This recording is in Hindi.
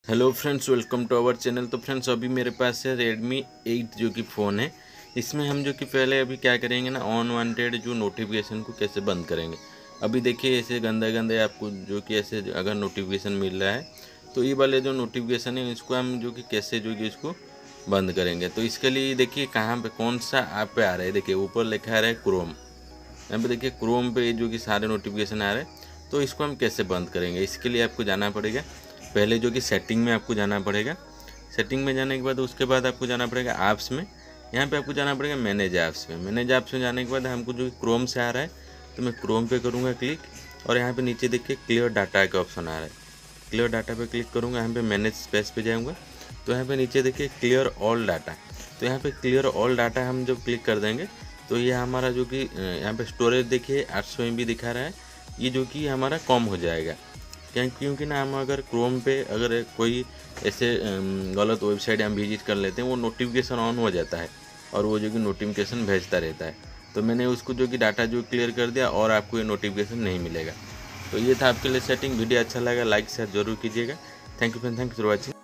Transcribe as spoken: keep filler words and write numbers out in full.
Hello friends, welcome to our channel. तो फ्रेंड्स, अभी मेरे पास है रेडमी एट जो कि फ़ोन है। इसमें हम जो कि पहले अभी क्या करेंगे ना, अनवांटेड जो नोटिफिकेशन को कैसे बंद करेंगे। अभी देखिए, ऐसे गंदे गंदे आपको जो कि ऐसे अगर नोटिफिकेशन मिल रहा है तो ये वाले जो नोटिफिकेशन है इसको हम जो कि कैसे जो कि इसको बंद करेंगे। तो इसके लिए देखिए कहाँ पे कौन सा ऐप पे आ रहा है। देखिए ऊपर लिखा रहा है क्रोम। यहाँ पे देखिए क्रोम पे जो कि सारे नोटिफिकेशन आ रहे हैं। तो इसको हम कैसे बंद करेंगे, इसके लिए आपको जाना पड़ेगा पहले जो कि सेटिंग में आपको जाना पड़ेगा। सेटिंग में जाने के बाद उसके बाद आपको जाना पड़ेगा ऐप्स में। यहाँ पे आपको जाना पड़ेगा मैनेज ऐप्स में। मैनेज ऐप्स में जाने के बाद हमको जो क्रोम से आ रहा है तो मैं क्रोम पे करूँगा क्लिक, और यहाँ पे नीचे देखिए क्लियर डाटा का ऑप्शन आ रहा है। क्लियर डाटा पे क्लिक करूँगा, यहाँ पे मैनेज स्पेस पे जाऊँगा तो यहाँ पे नीचे देखिए क्लियर ऑल डाटा। तो यहाँ पे क्लियर ऑल डाटा हम जब क्लिक कर देंगे तो ये हमारा जो कि यहाँ पे स्टोरेज देखिए आठ सौ एम बी दिखा रहा है, ये जो कि हमारा कम हो जाएगा। क्या क्योंकि ना हम अगर क्रोम पे अगर कोई ऐसे गलत वेबसाइट हम विजिट कर लेते हैं वो नोटिफिकेशन ऑन हो जाता है और वो जो कि नोटिफिकेशन भेजता रहता है। तो मैंने उसको जो कि डाटा जो क्लियर कर दिया और आपको ये नोटिफिकेशन नहीं मिलेगा। तो ये था आपके लिए सेटिंग। वीडियो अच्छा लगा लाइक शेयर जरूर कीजिएगा। Thank you friend, thank you for watching.